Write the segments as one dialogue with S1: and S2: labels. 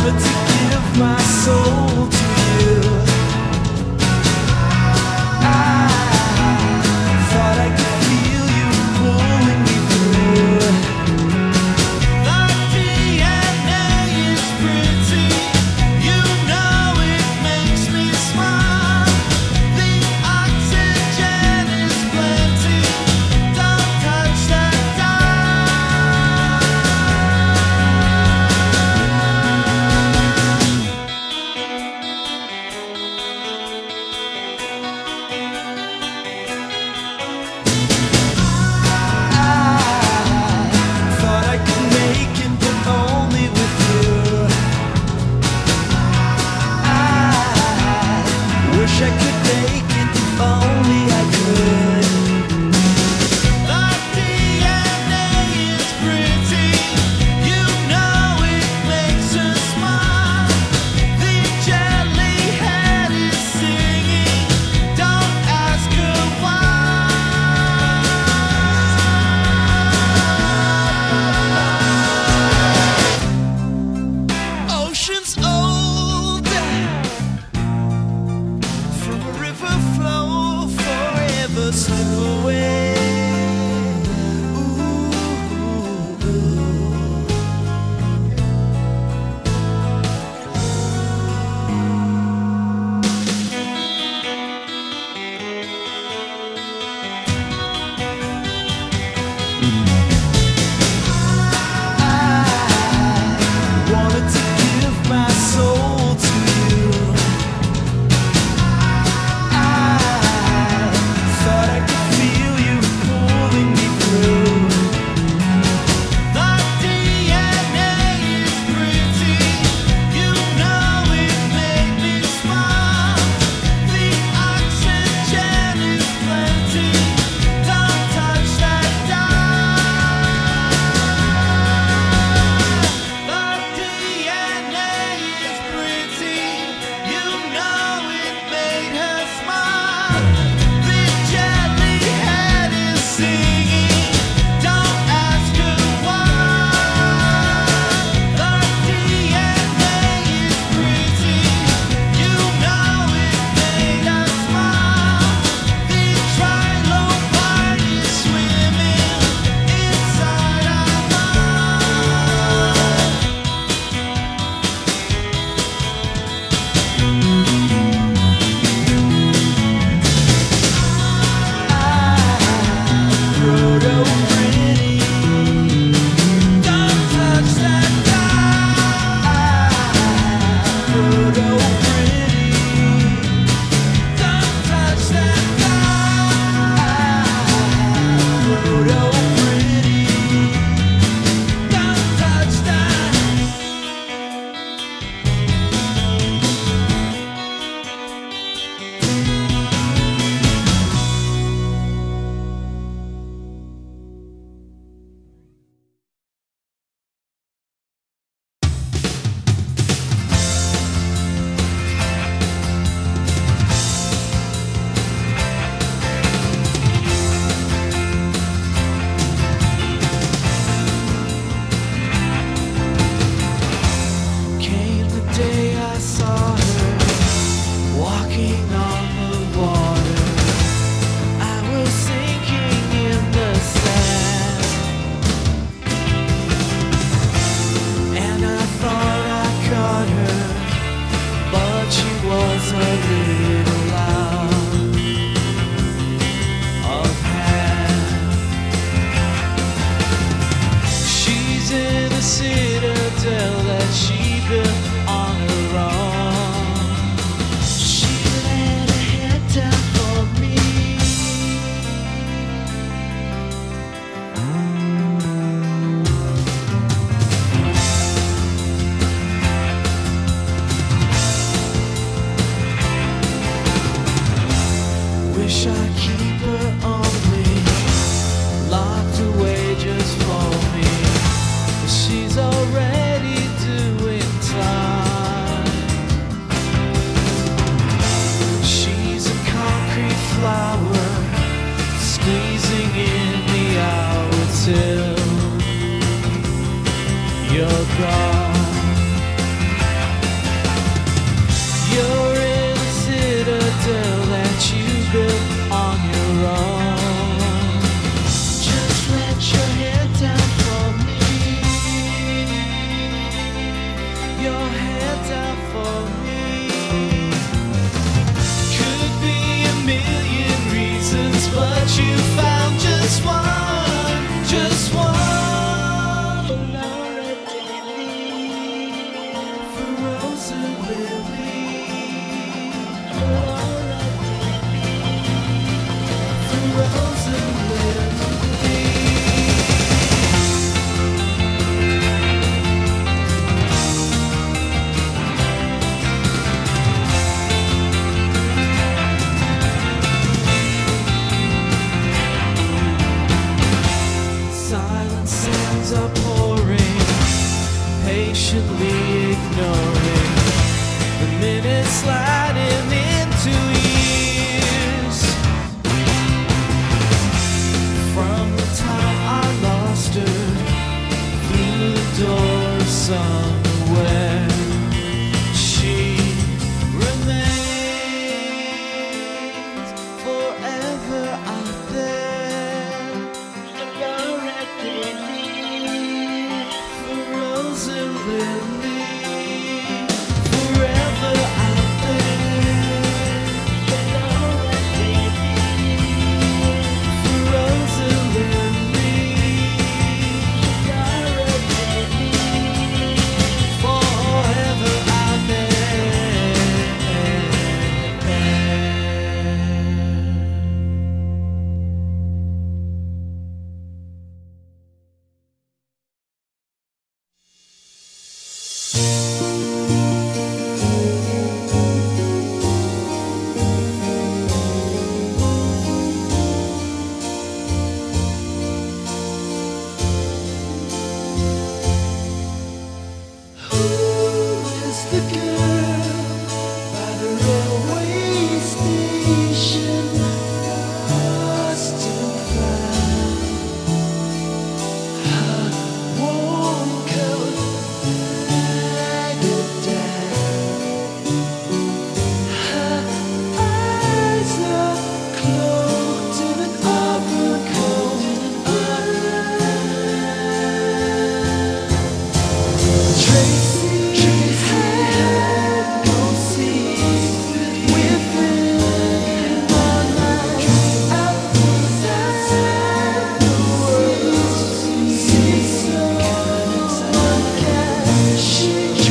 S1: you're gone. sins are pouring, patiently ignoring the minutes sliding into years. From the time I lost her through the door of somewhere, she remains forever out there. For Rose and Lily, forever out there. For Rose and Lily, forever out there. Who is the girl by the railway station, lost and found? Her warm coat ragged down. Her eyes are cloaked in an overcoat. Tracy had no secret within my life. Outside the world seems so unkind. She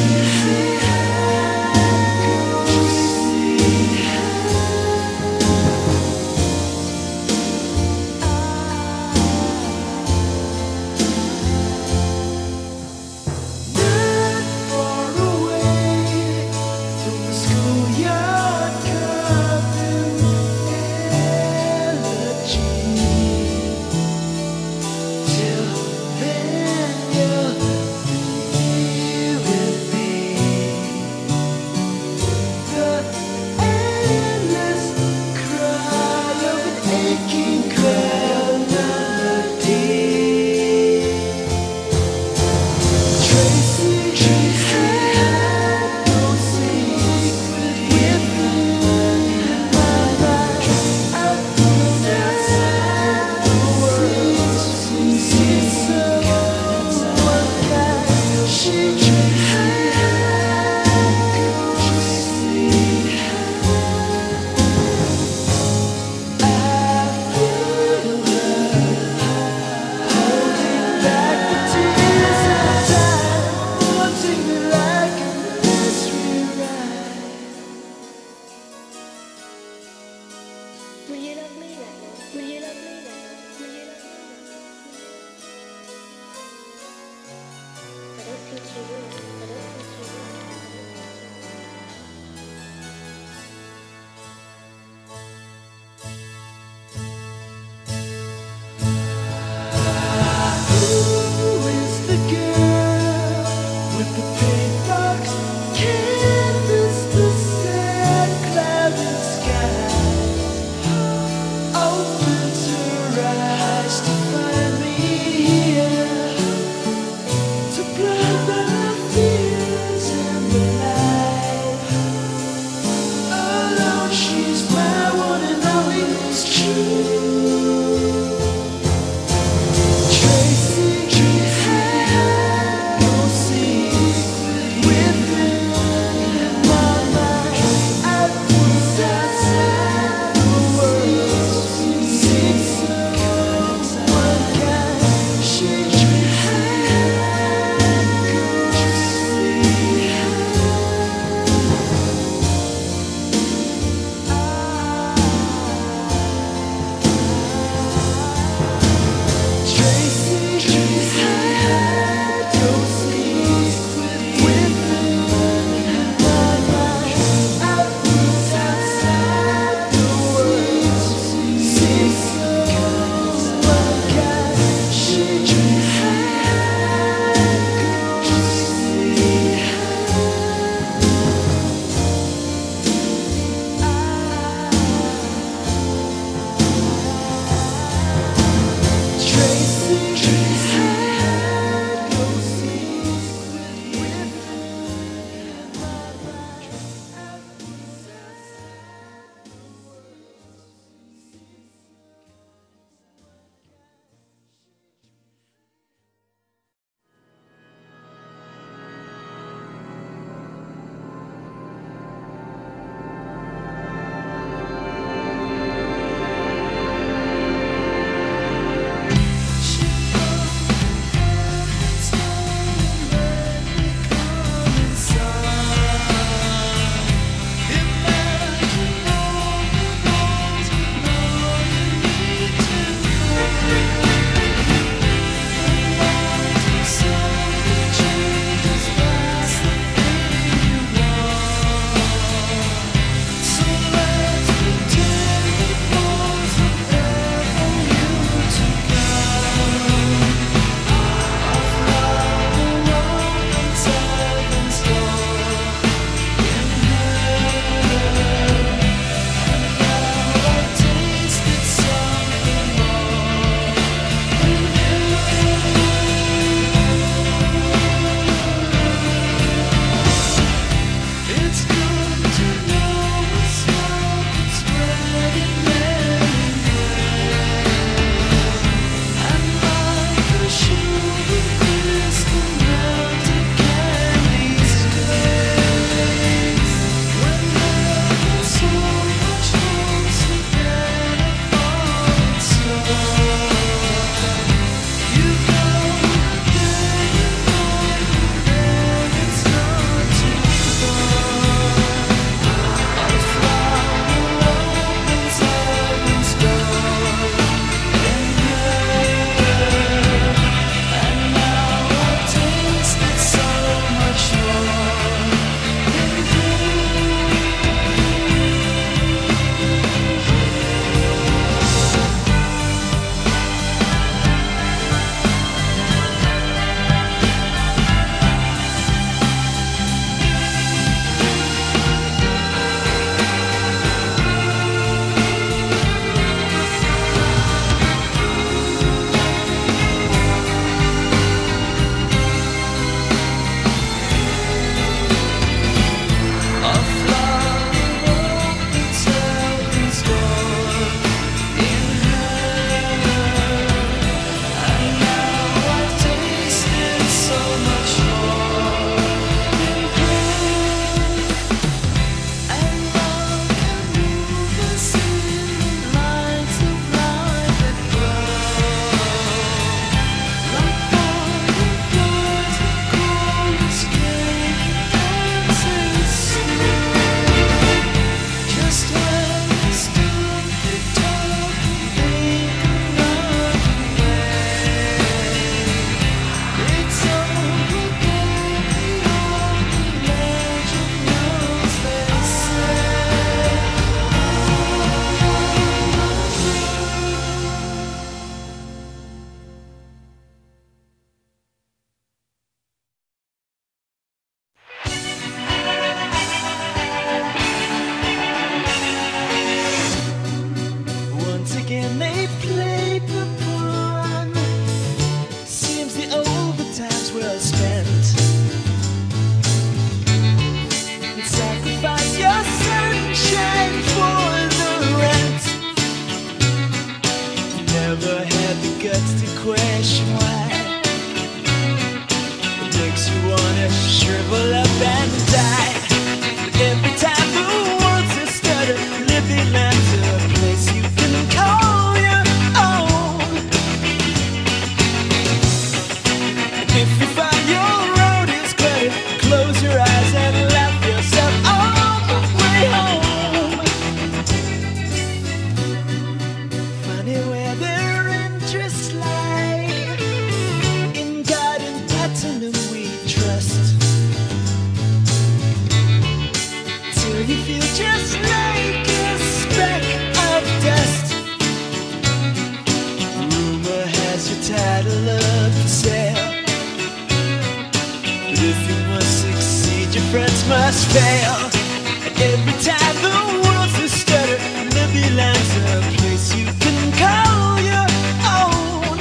S1: not far away from the schoolyard curtain, elegy. Till then you'll be with me. The endless cry of an aching crowd melody. Tracy had no secret within my life. Outside the world seems so unkind. She I feel her holding back the tears of time, wanting me like a nursery rhyme.
S2: Will you love me like that? Will you love me like that? Will you love me like that? I don't think you will. I don't think you will.
S1: Who is the girl with the paintbox canvas, the sad clouded skies? Opens her eyes to find me here, to blind my fear. so much more than pain. And love can move us in lines of light that grow like fireflies that cold escape dancing snow. Just when we stood the dark and think another way, it's over again beyond the legend knows, they say. Once again they played the pawn. Seems the overtime's well spent. And sacrifice your sunshine for the rent. Never had the guts to question why. It makes you wanna shrivel up and die. But every time the world's a stutter, living land's a place you can call your own. And if you find your road is better, close your eyes and laugh yourself all the way home. Funny where their interests lie, in God and pattern whom we trust. Till you feel just like a speck of dust. Rumor has your title up for sale, but if you must succeed, your friends must fail. And every time the world's a stutter, Libby Land's a place you can call your own.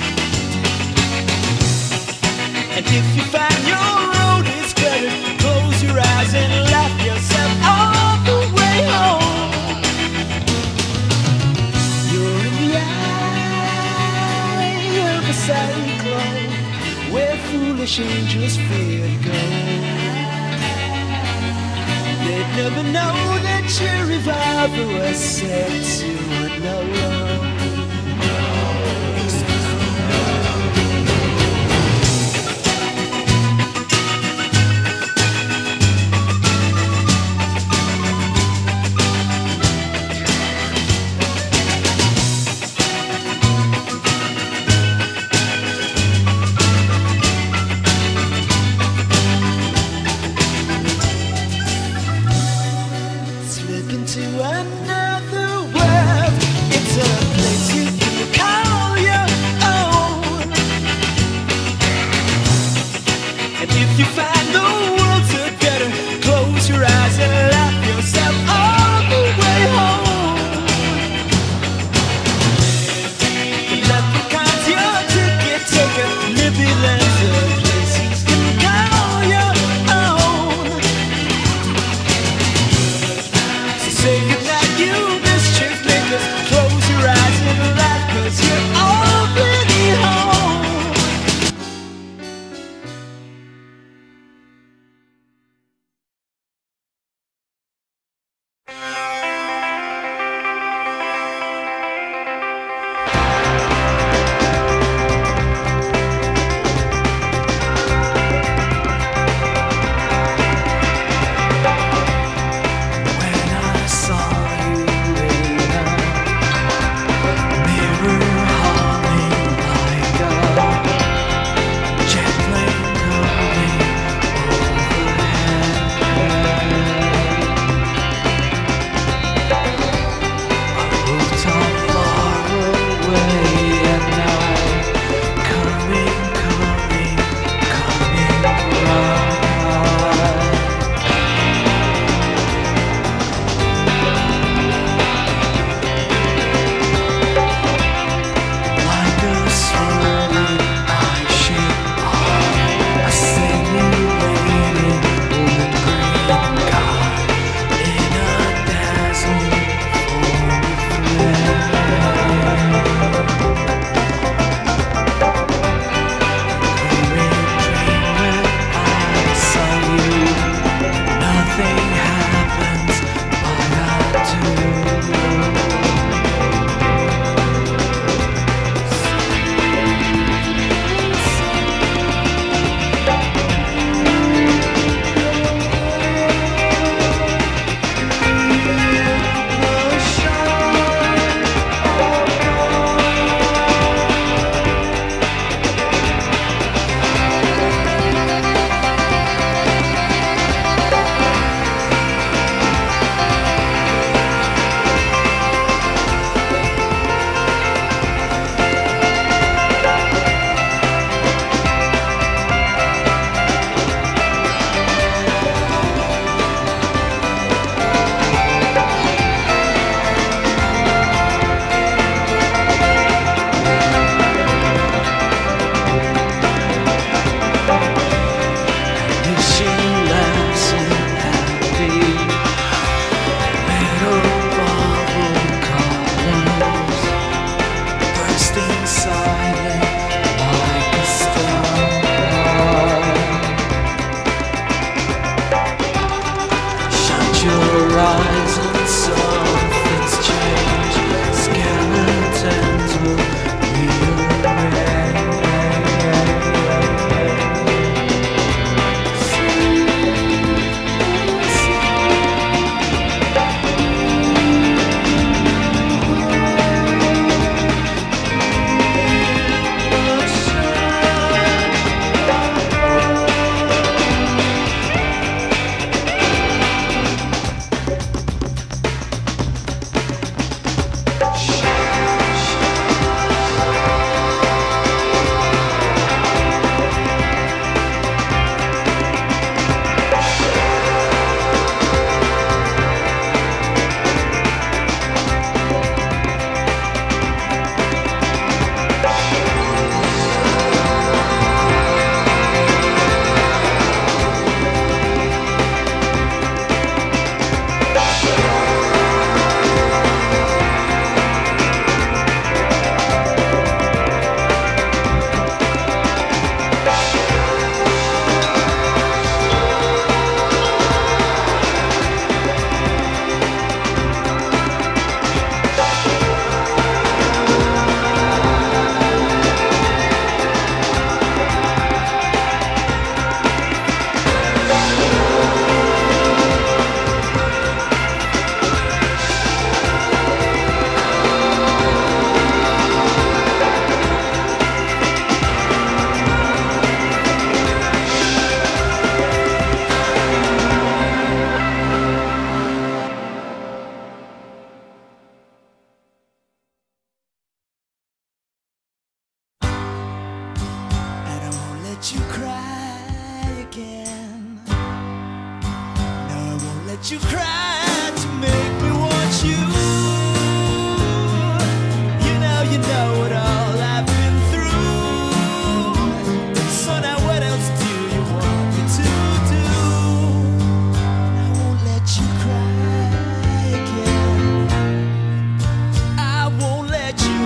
S1: And if you find your road is better, close your eyes and laugh yourself all the way home. You're in the eye of a cyclone, where foolish angels fear to go. They'd never know that your revolver was set to unload. Slip into another world. It's a place you can call your own. And if you find the world's a better, close your eyes and laugh yourself all the way home. The leprechaun's your ticket taker. Libby Land's a place you can call your own. So say goodnight, you mischief makers. Close your eyes and laugh, 'cause you're already home. let you cry again. No, I won't let you cry to make me want you. You know what all I've been through. So now what else do you want me to do? I won't let you cry again. I won't let you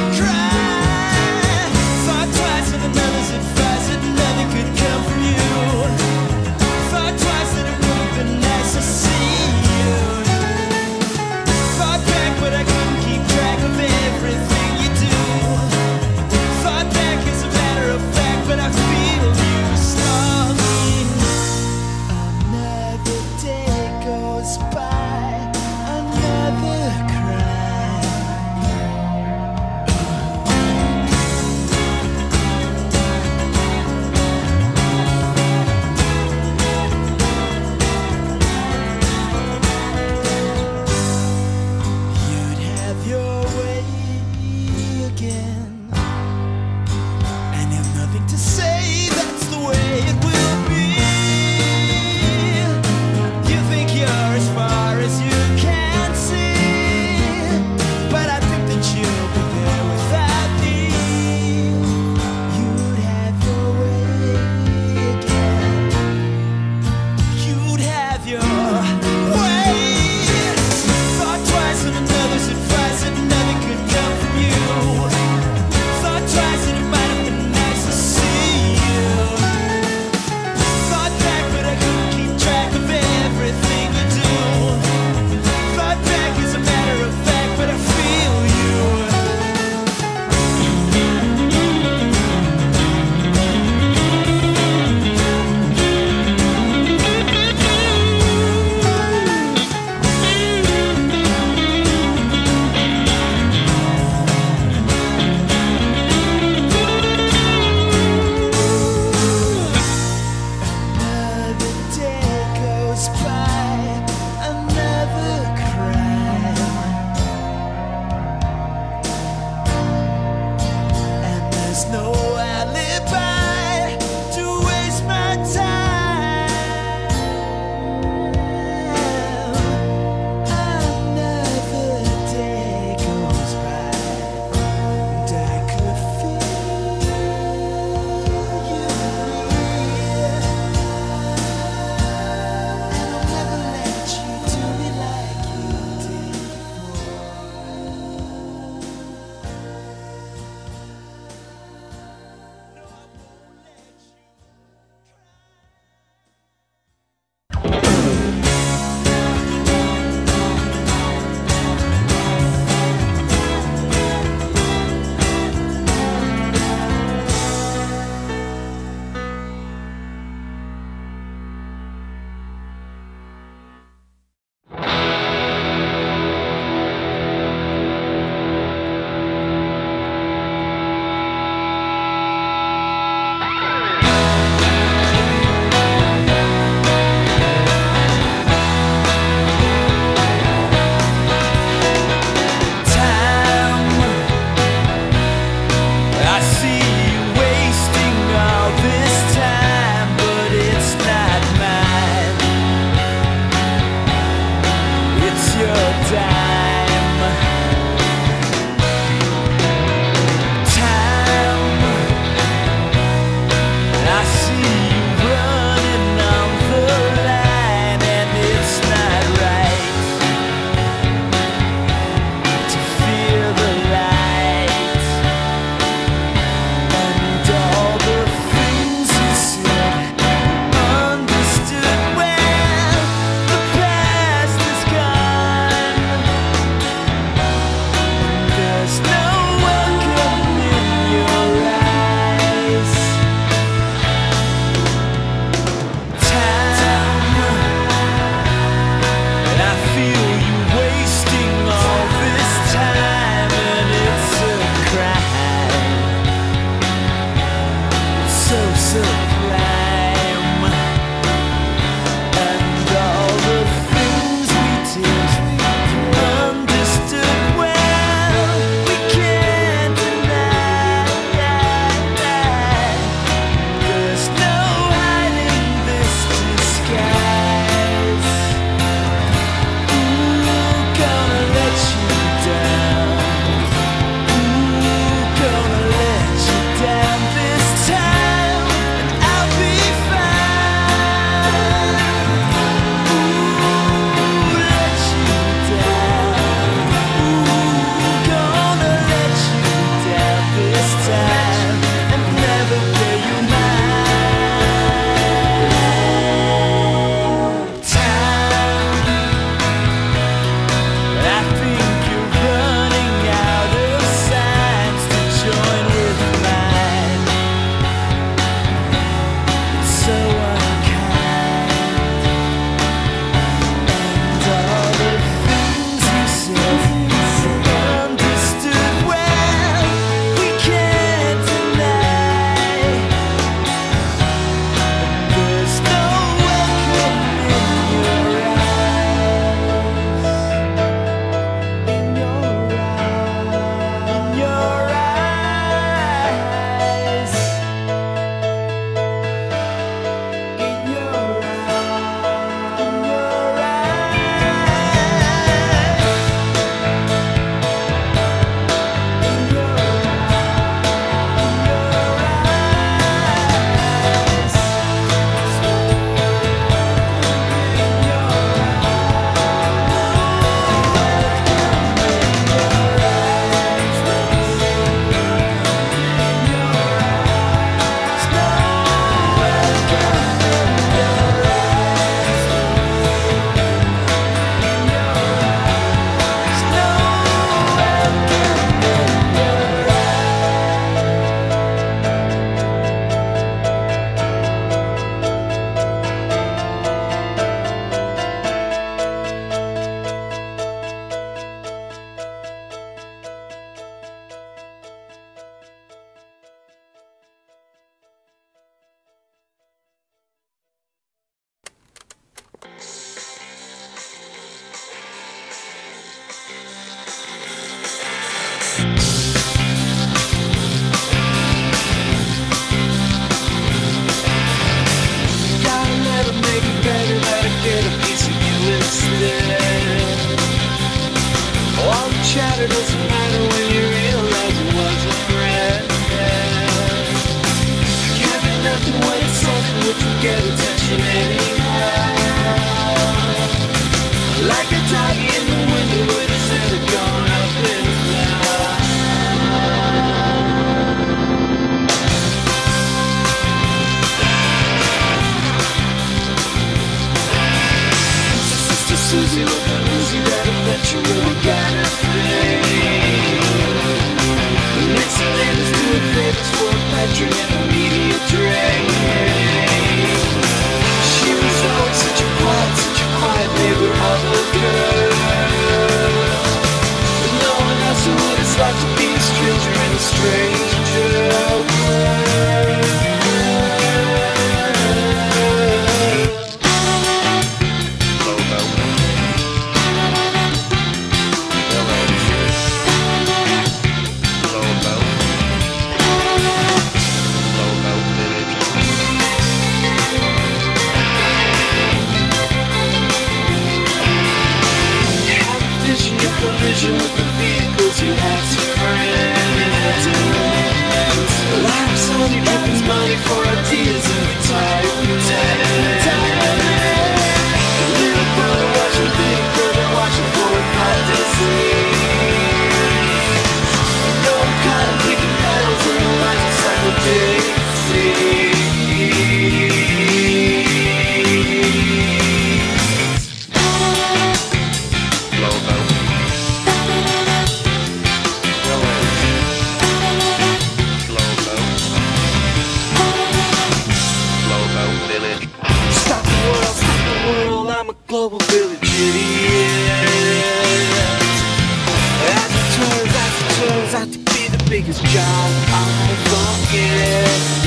S1: cry. Thought twice of another's advice that nothing could come from you. Thought twice that it would have been nice to see you. Thought back but I couldn't keep track of everything you do. Thought back as a matter of fact, but I feel you stalking. Another day goes by, another cry. You'd have your way again, and have nothing to say, that's the way it will be. You think you're as far as you can see, but I think that you'll be there without me. You'd have your way again. You'd have your way. Thought twice on another's advice that nothing could come from you. Thought twice that it might have been nice to see you. Thought back but I couldn't keep track of everything you do. Thought back as a matter of fact, but I feel you. Another day goes by, another cry. And there's no alibi to waste my time. Another day goes by, and I could feel you near. And I'll never let you do me like you did before. No, I won't let you I see you wasting all this time, but it's not mine. It's your dime. Time. I see you running on the line, and it's not right to feel the light. And all the things you said, understood well. The past is gone. There's no welcome in your eyes. Time. And I feel you wasting all this time, and it's a crime. So sublime. And all the things we did, understood well. We can't deny. which will get attention anyhow. Like a dog in the window with his head gone up in the cloud. Sister Susie, look at Lucy, that adventure really got her thing. Nixon is doing favors for a patron and a media drain. She was always such a quiet neighbor of a girl. But no one else knew what it's like to be a stranger in a stranger world. Collision with the vehicles you have to friends. Life's only gives money for ideas of retirement. Little brother watching, big brother watching for a fantasy. No one kind of leaving petals in the light of simultaneously. Global village idiot. As it turns out to be the biggest job I forget.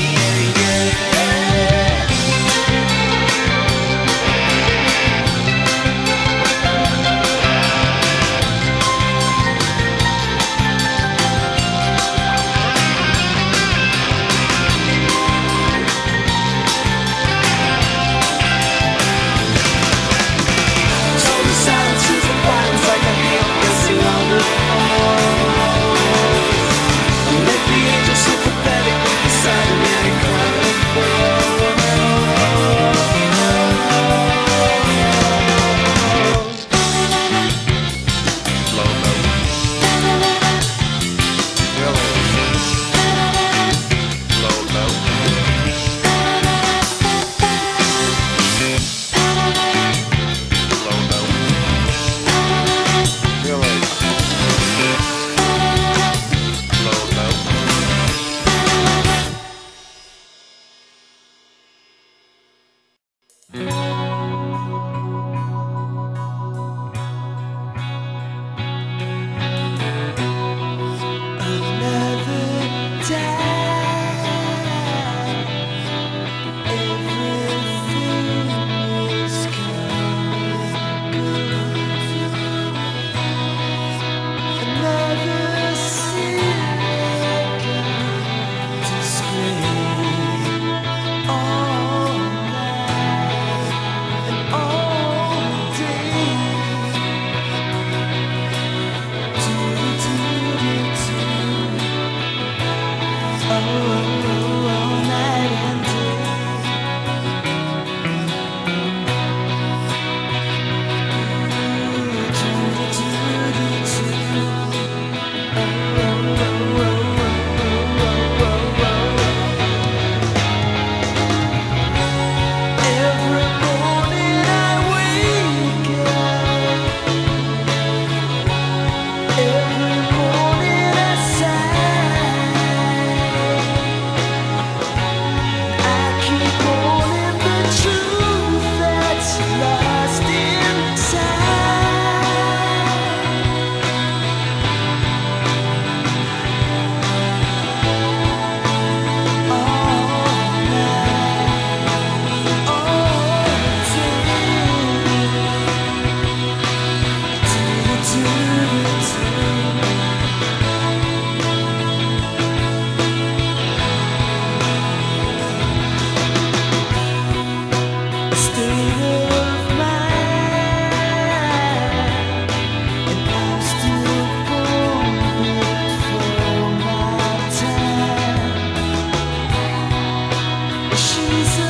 S1: She's